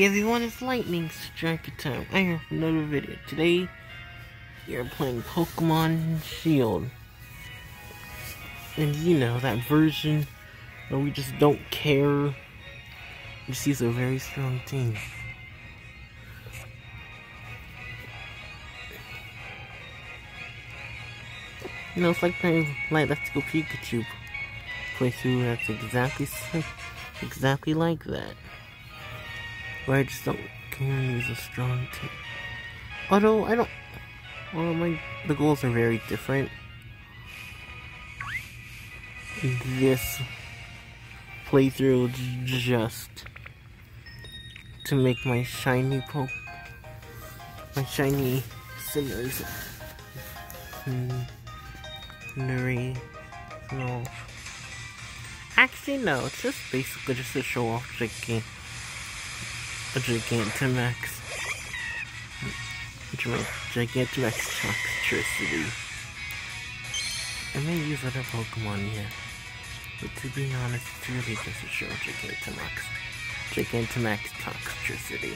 Hey everyone, it's Lightning Striker time. I have another video. Today, we are playing Pokemon Shield. And you know, that version where we just don't care. We just use a very strong team. You know, it's like playing Let's Go Pikachu playthrough. That's exactly like that. Where I just don't care and use a strong team. Although I don't. Well, the goals are very different. This playthrough just to make my shiny Sinners no. Actually, no. It's just basically just to show off Gigantamax Toxtricity. I may use other Pokemon here, but to be honest, it's really just to show Gigantamax Toxtricity.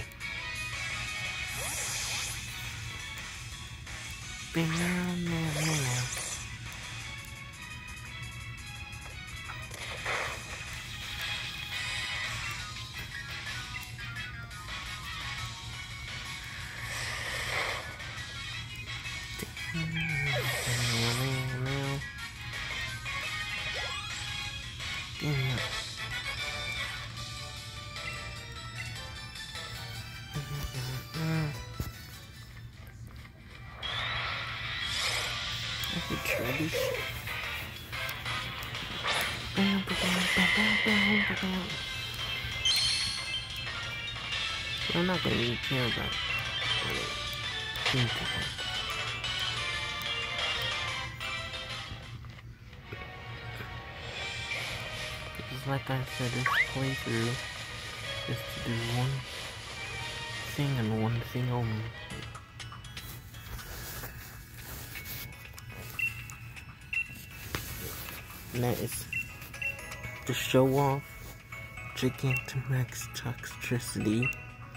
I'm not gonna even care about it. Because like I said, this playthrough is to do one thing and one thing only. And that is to show off Gigantamax Toxtricity.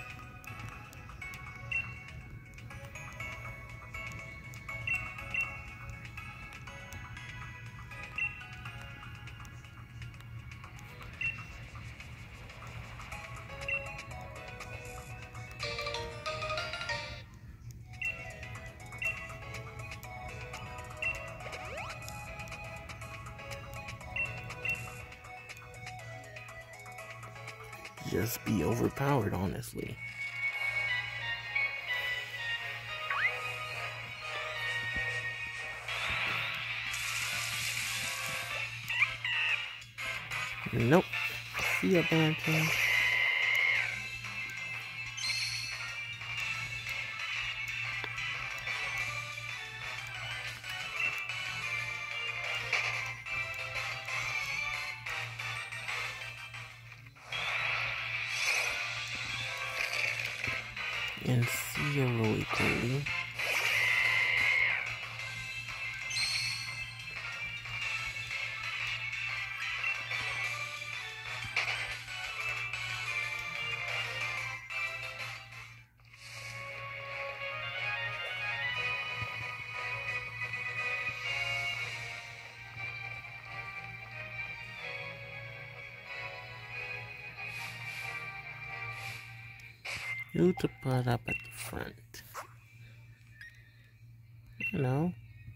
Just be overpowered, honestly. Nope. See ya, Bantam. And see ya really quickly. Who to put up at the front? You know.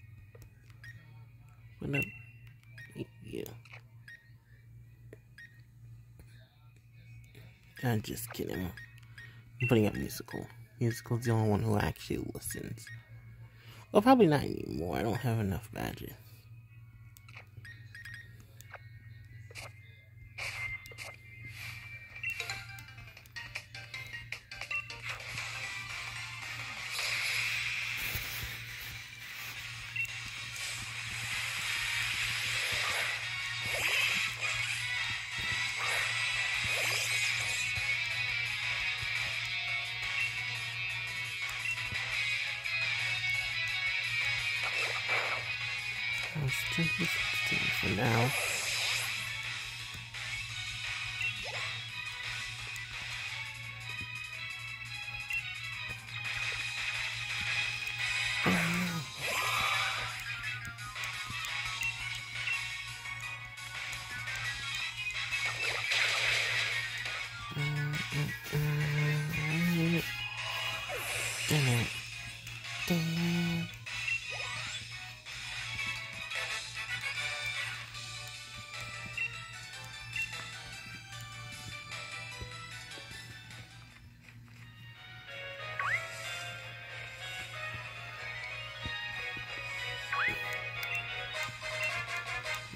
Put up. Yeah. I'm just kidding. I'm putting up Musical. Musical's the only one who actually listens. Well, probably not anymore. I don't have enough badges. I'll stick with it for now.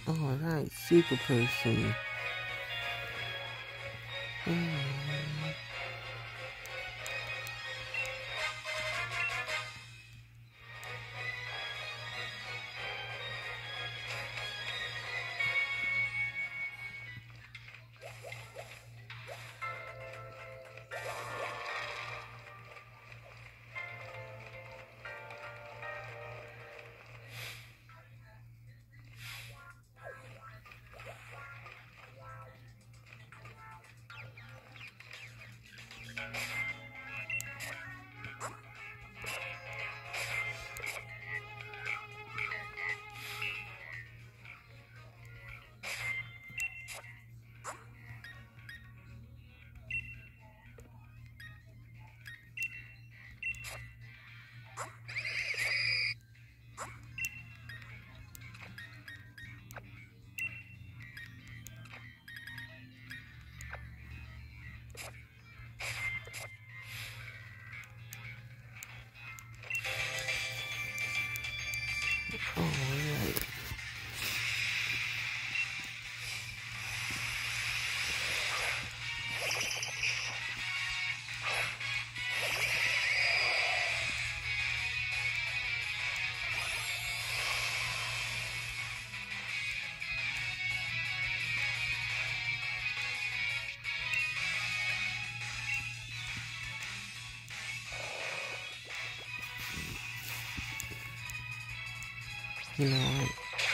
Alright, super person. Alright. You know what?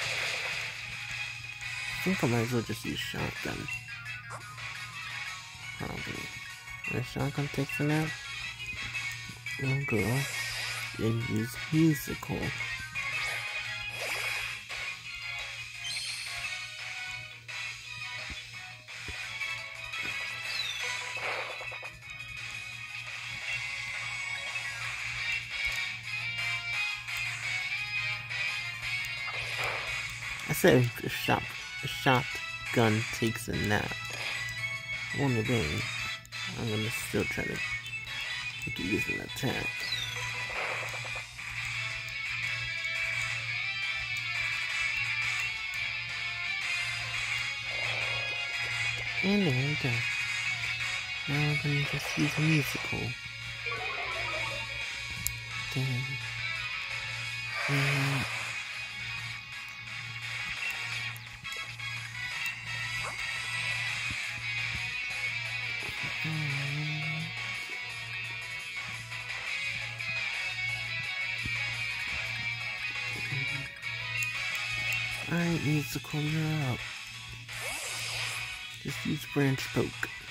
I think I might as well just use shotgun. Probably. When shotgun takes a nap, we'll go and use musical. I said if a shotgun takes a nap. Only then, I'm gonna still try to use an attack. And there we go. Now I'm gonna just use a musical. Then, alright, musical, you're up. Just use branch poke.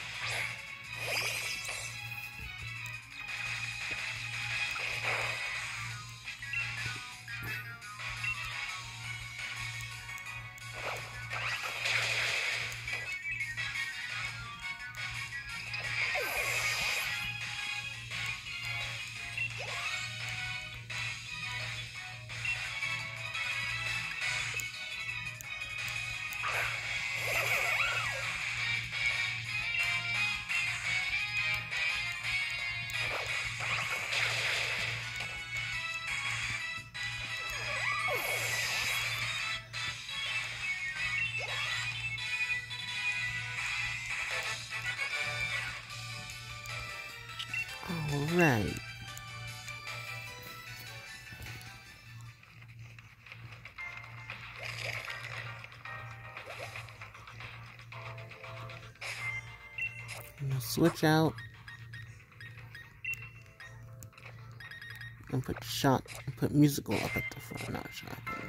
Alright. I'm gonna switch out and put musical up at the front, not shotgun.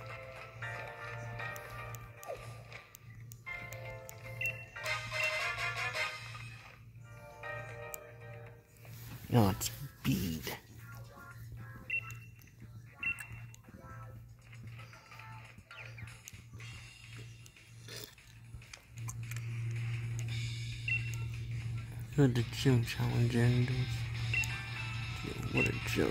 No, it's bead. Good the gym challenger and what a joke.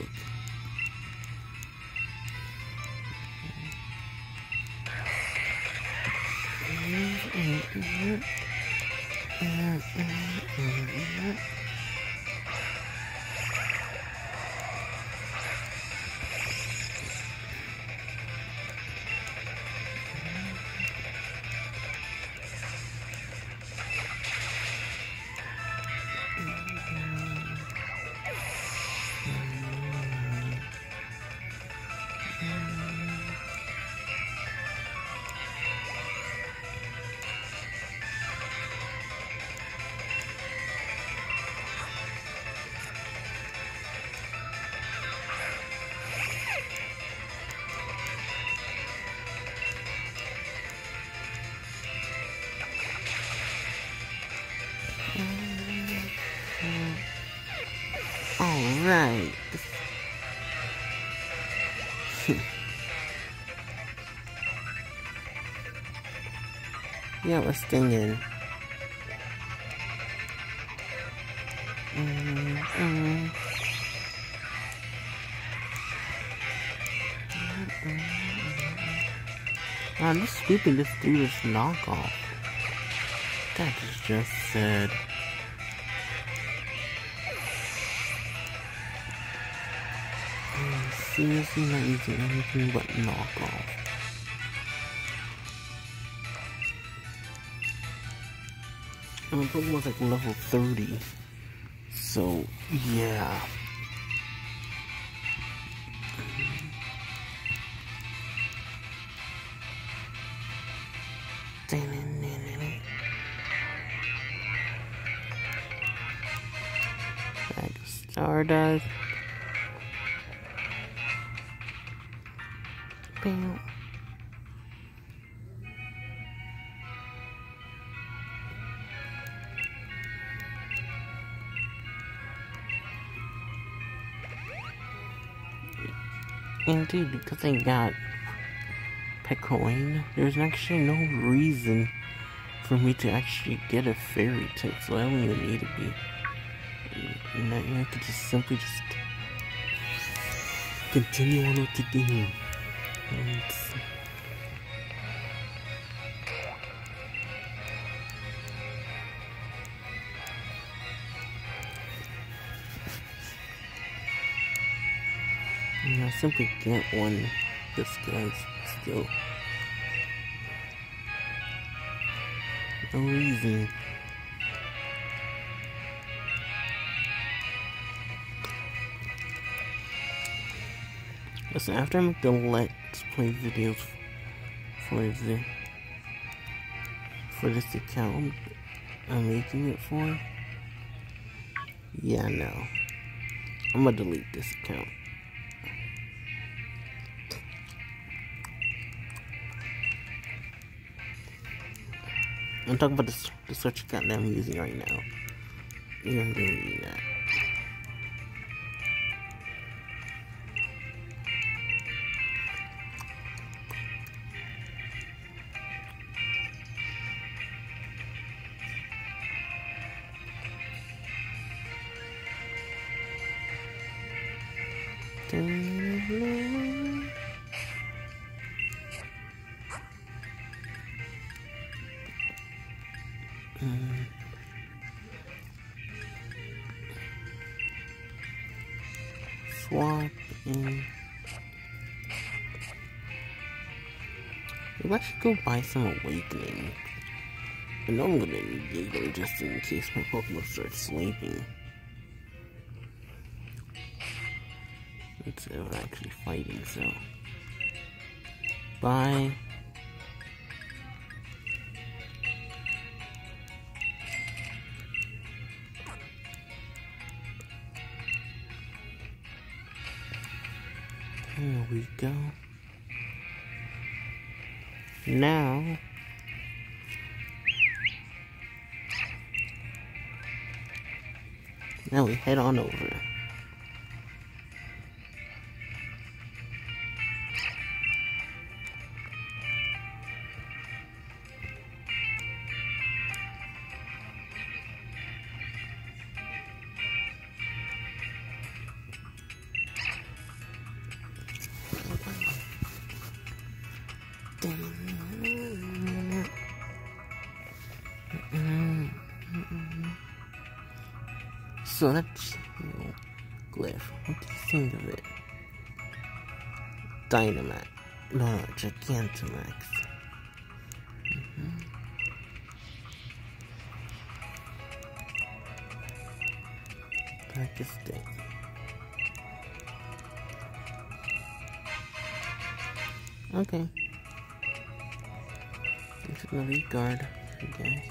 Right. Yeah, we're staying in. I'm just sweeping this through this knockoff. That is just sad. I'm seriously not using anything but knockoff. And my Pokemon's like level 30. So, yeah. Bag of Stardust. Bam. Indeed, because I got Pecoin, there's actually no reason for me to actually get a fairy type, so I don't even need to be. And I could just simply just continue on what to do. And I simply can't win this guy's still. No reason. Listen, after I make the Let's Play videos for this account I'm making it for, yeah, no. I'm gonna delete this account. I'm talking about the search account that I'm using right now. You're gonna delete that. Swap in. Maybe I should go buy some Awakening. I know I'm gonna need them just in case my Pokemon starts sleeping. Instead of actually fighting, so. Bye. There we go. Now we head on over. So that's glyph. What do you think of it? Dynamax. No, Gigantamax. Back to stick. Okay. It's another guard, I guess.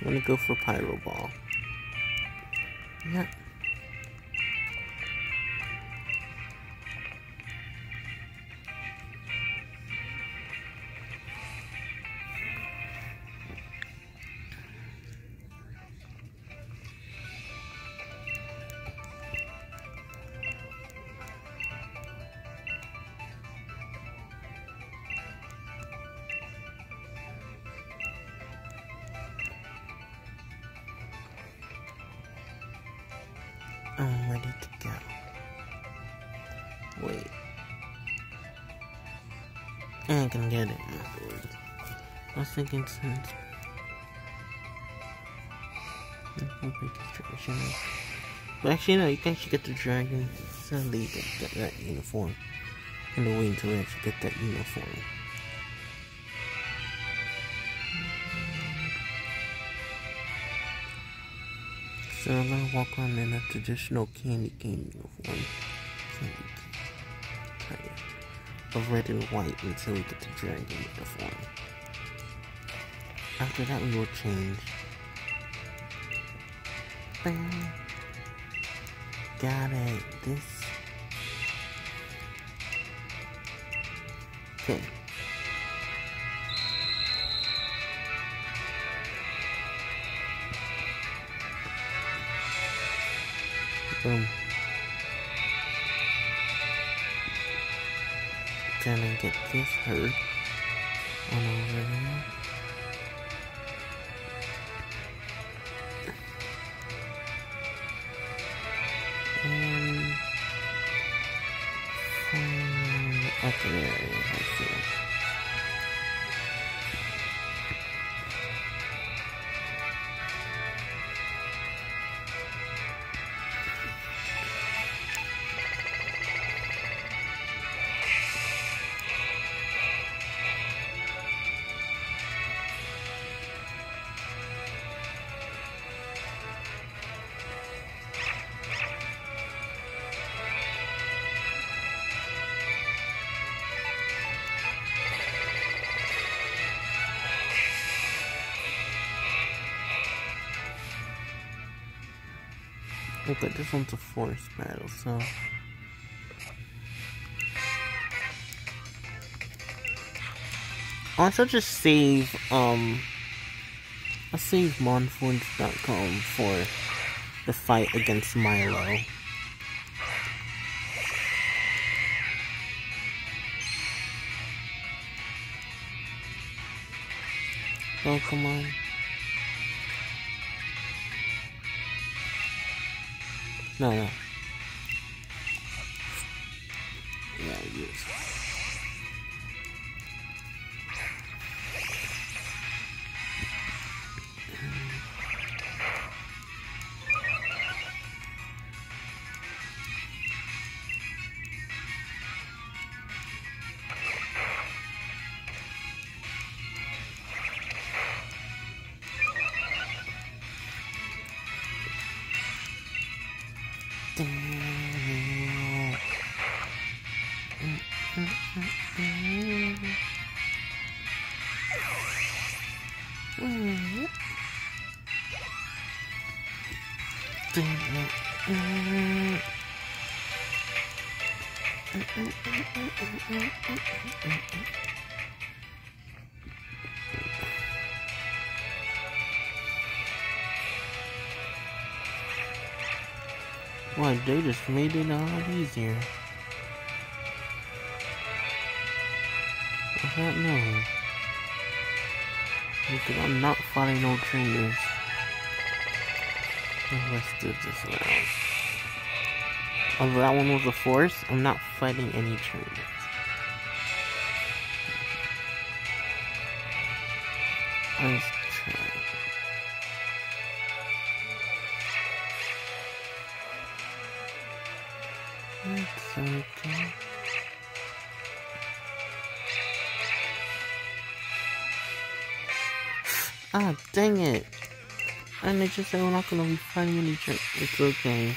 gonna go for Pyro Ball. Yep. I'm ready to go. Wait. I can get it afterwards. I was thinking since... But actually no, you can actually get the dragon. Sadly, you get that uniform. And the wing to actually get that uniform. So I'm gonna walk on in a traditional candy cane uniform. Of red and white until we get the dragon uniform. After that we will change. Bam. Got it. This. Okay. Boom. Gonna get this herd on over there. And okay, there it is. I see. Okay, this one's a forest battle, so... Also just save, I'll save monforge.com for the fight against Milo. Oh, come on. No. Yeah, yes. Wow, they just made it a lot easier. I don't know. Because I'm not fighting no trainers. Let's do this round. Although that one was a force, I'm not fighting any trainers. Let's try. It's okay. Ah, dang it. And they just said we're not gonna be fighting any trainers. It's okay.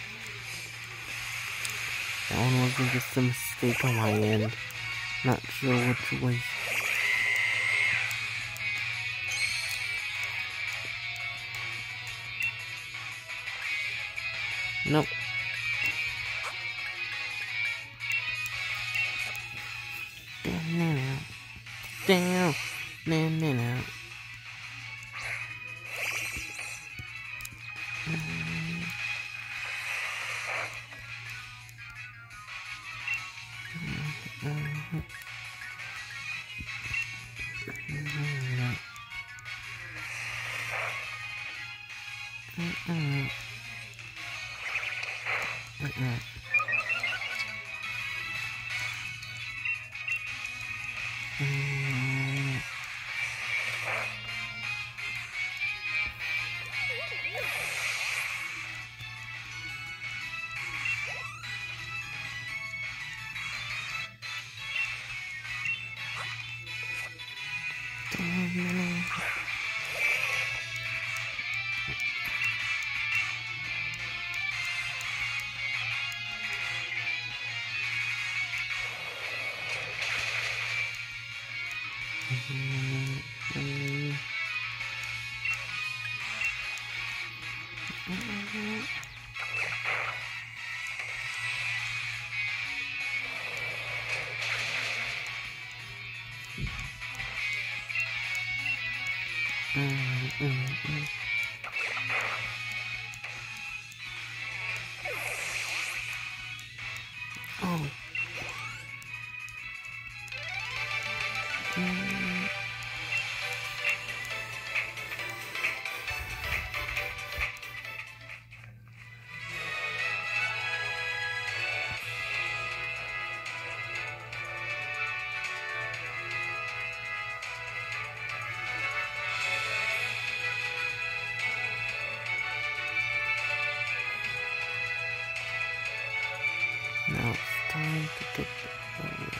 That one wasn't just a mistake on my end. Not sure which way. Nope. Down. No. Oh. Now it's time to get the bonus.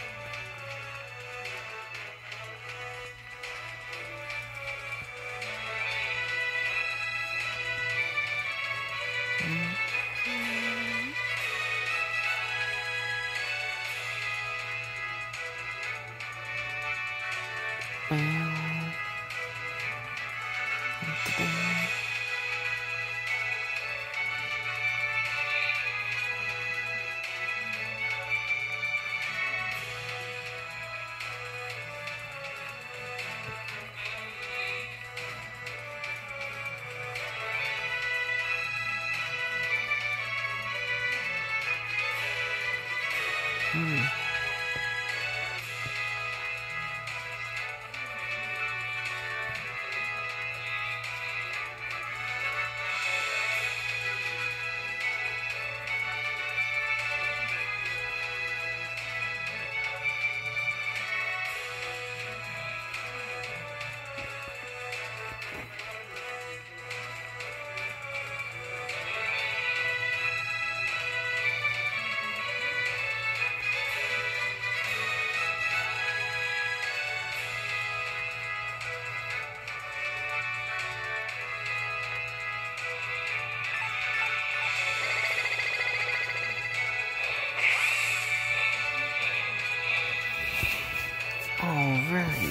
Alright.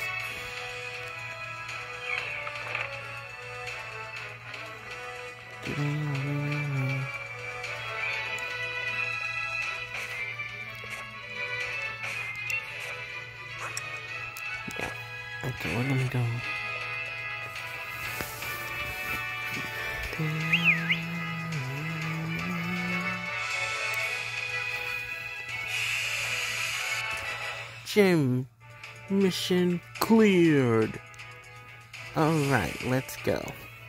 Yeah. Okay, well, let me go. Gym mission cleared. Alright, let's go.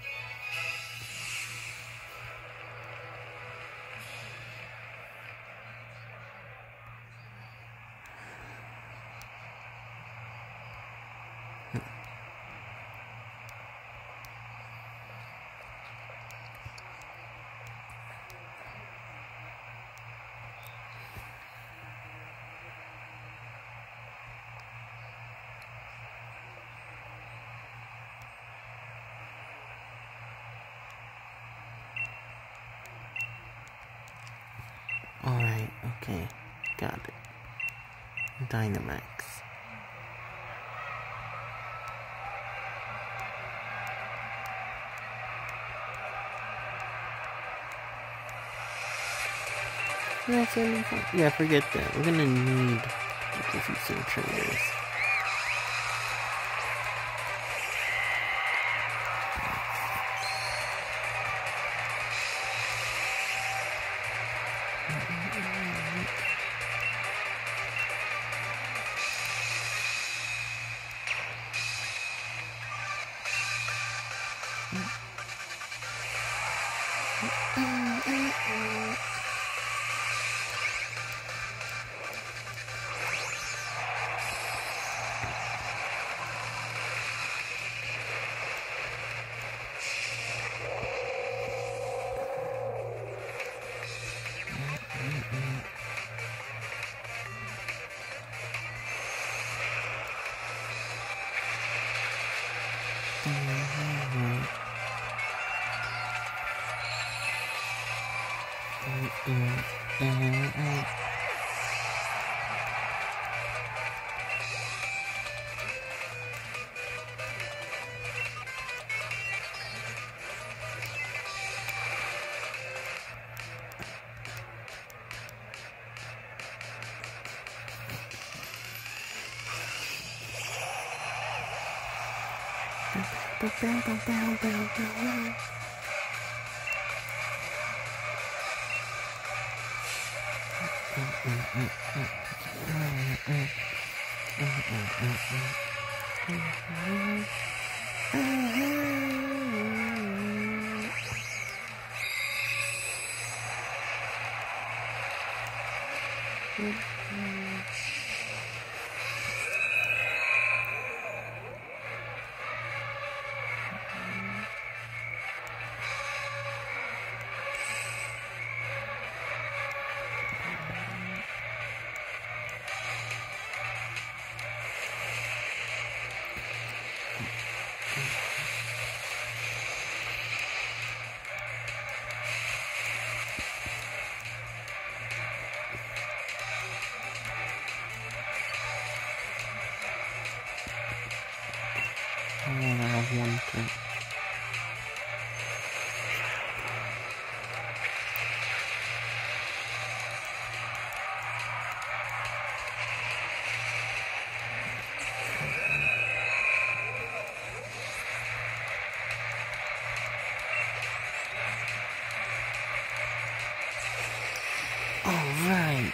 Alright, okay. Got it. Dynamax. Yeah, forget that. We're gonna need to see some traders. I have one thing. All right.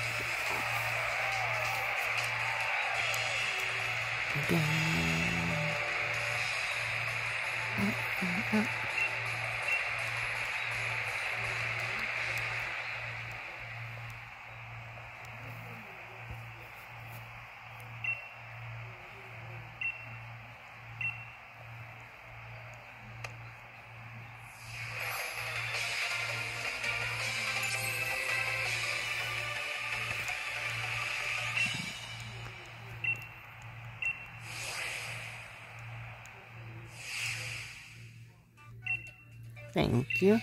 Thank you.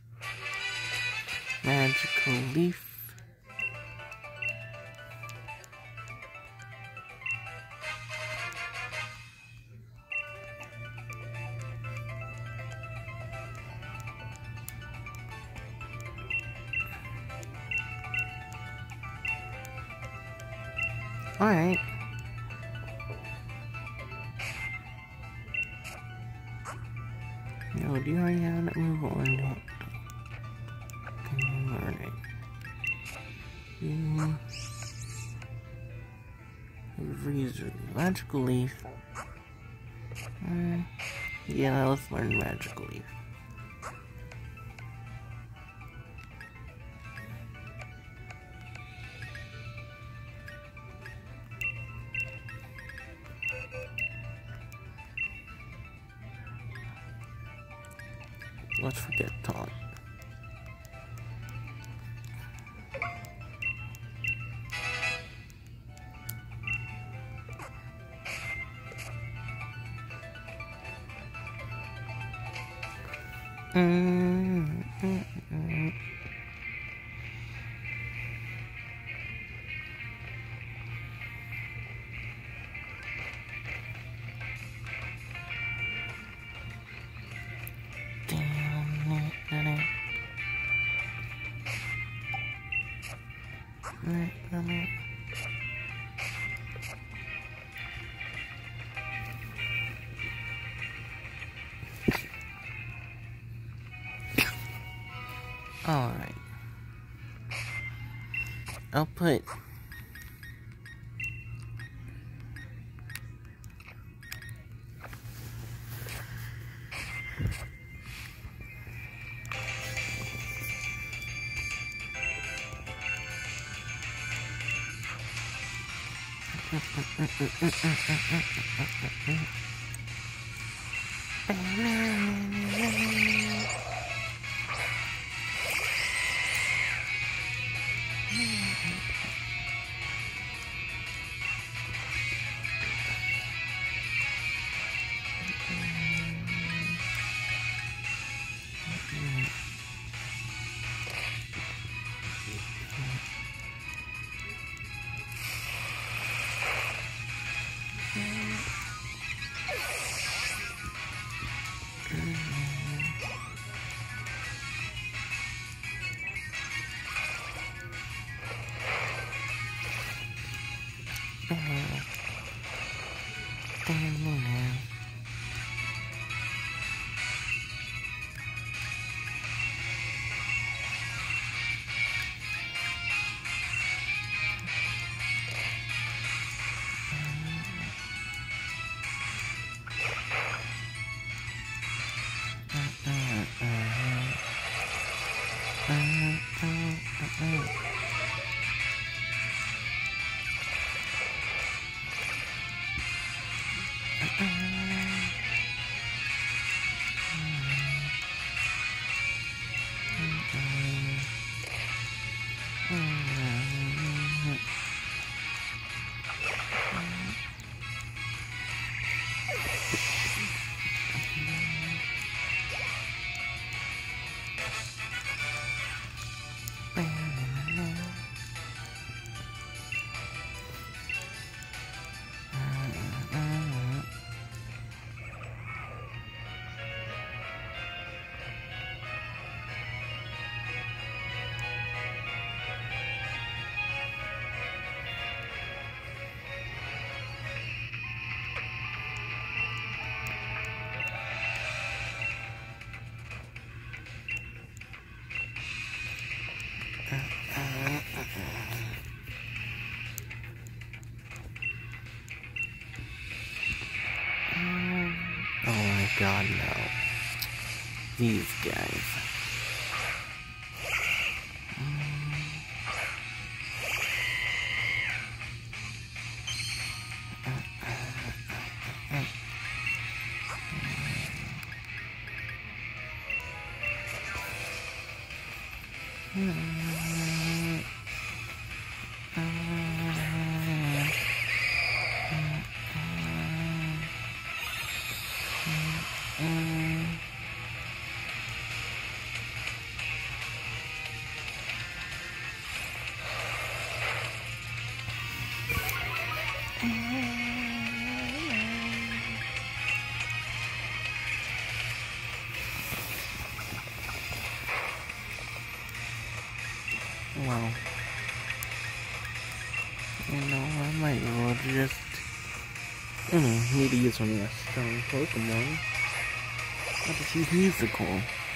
Magical leaf. Alright. No, do you already have that move or not? Alright. Freezer. Magical leaf. Yeah, let's learn magical leaf. Let's forget taunt. Alright. I'll put oh my god, no. These guys. Well, you know, I might as well just, need to use one of my strong Pokemon. I'll just use Musical.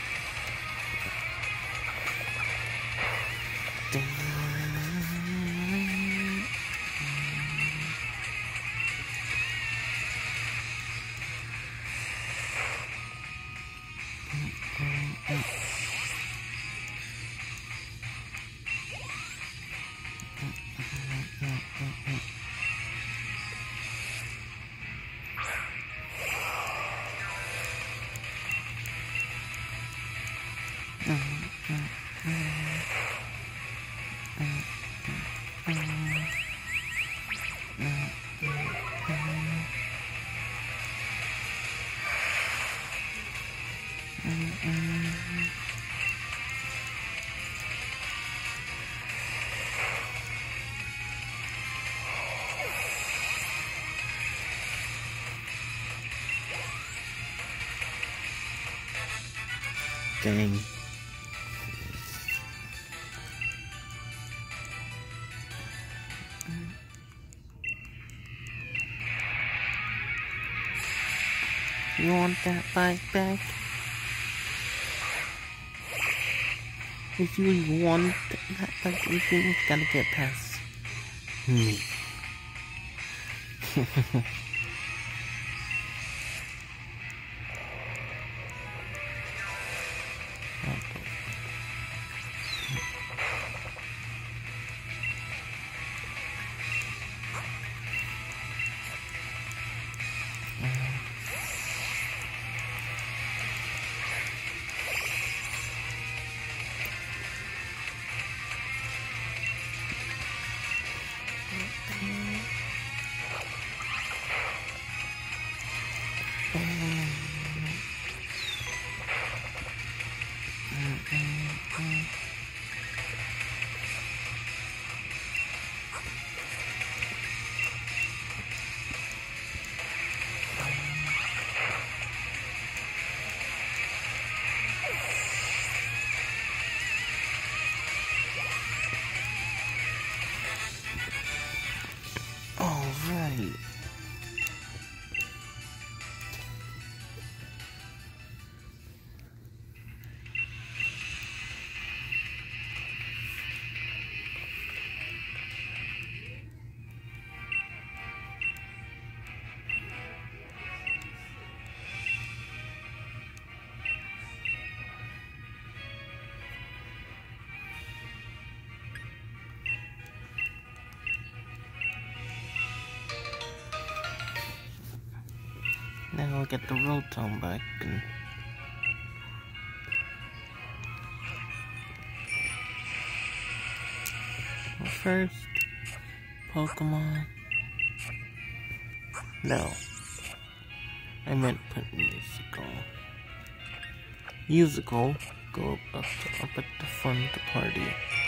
Dang. You want that bike back? If you want that bike, you gotta get past me. Alright. Now I'll get the Rotom back and first Pokemon. No, I meant put musical. Musical, go up at the front of the party.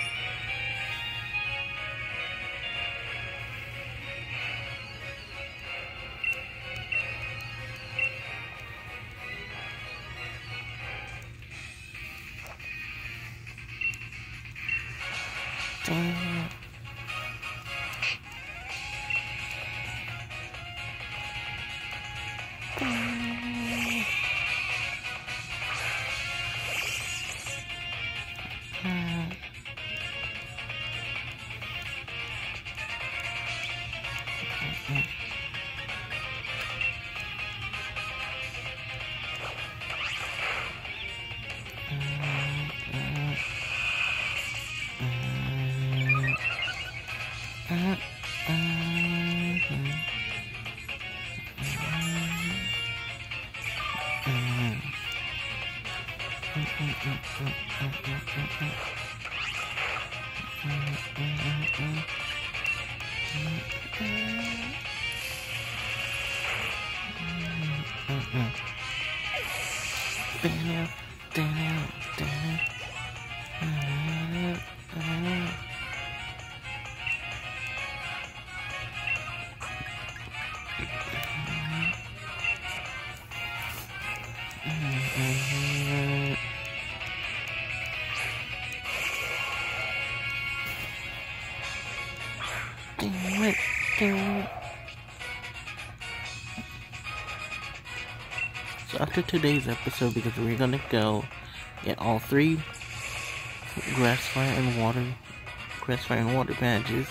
So after today's episode, because we're gonna go get all 3 grass, fire, and water badges,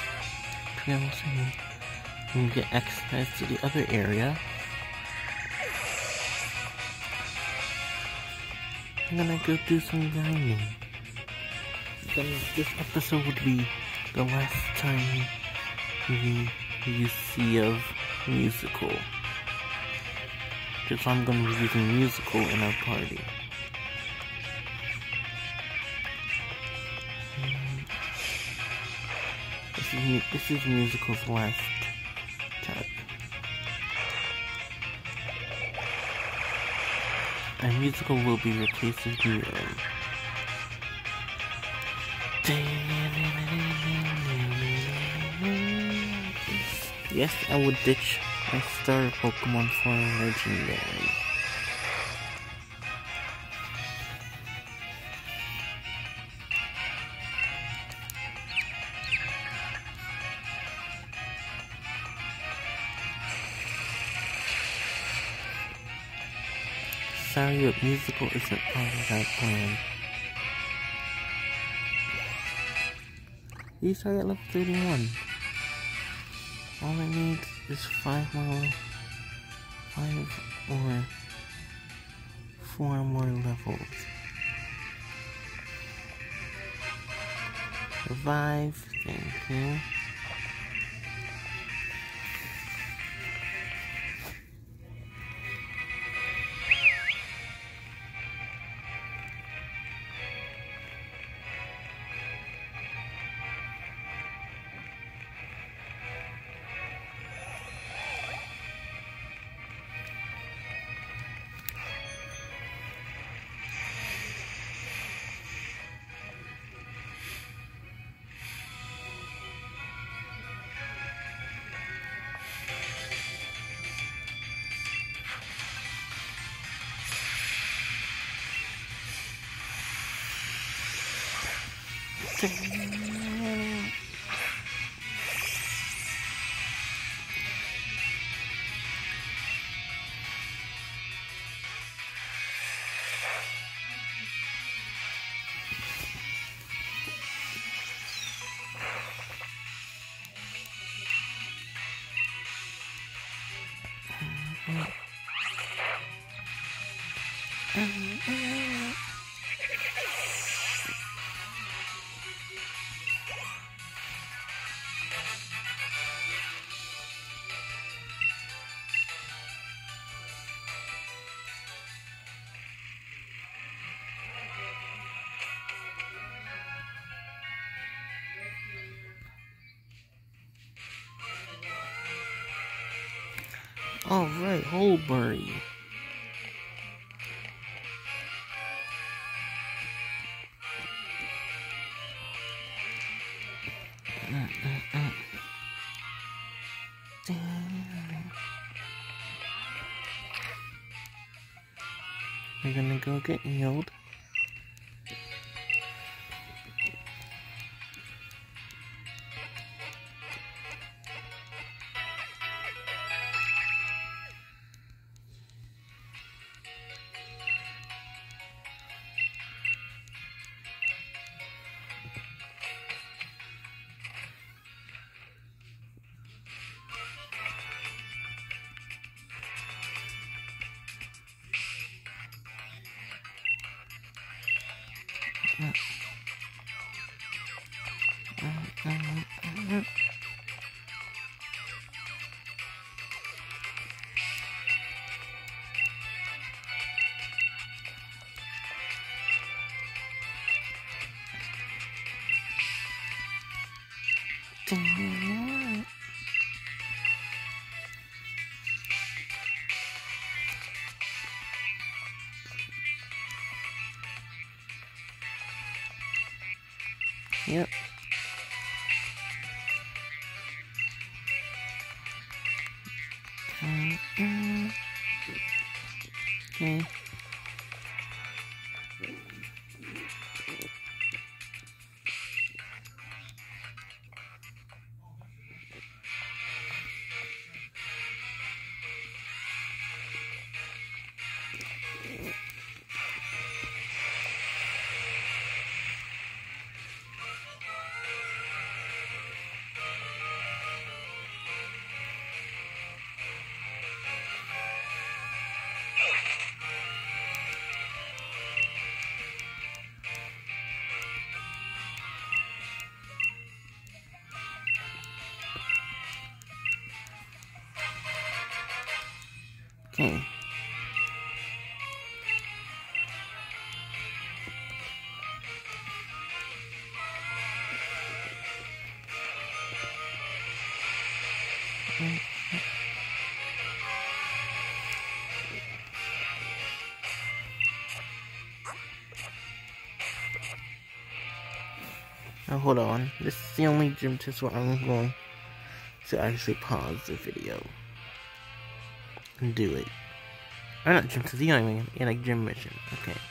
and get access to the other area. I'm gonna go do some grinding. This episode would be the last time you see of musical. Because I'm gonna be using musical in our party. This is musical's last time. And musical will be replaced with Hero. Yes, I would ditch my starter Pokemon for a legendary. sorry, but musical isn't part of our plan. You start at level 31. All I need is 5 or 4 more levels. Revive, thank you. Alright, Holbury. We're gonna go get healed. Yep. Okay. Okay. Now hold on. This is the only gym test where I'm going to actually pause the video and do it. Or not gym test, you know what I mean? Yeah, like gym mission. Okay.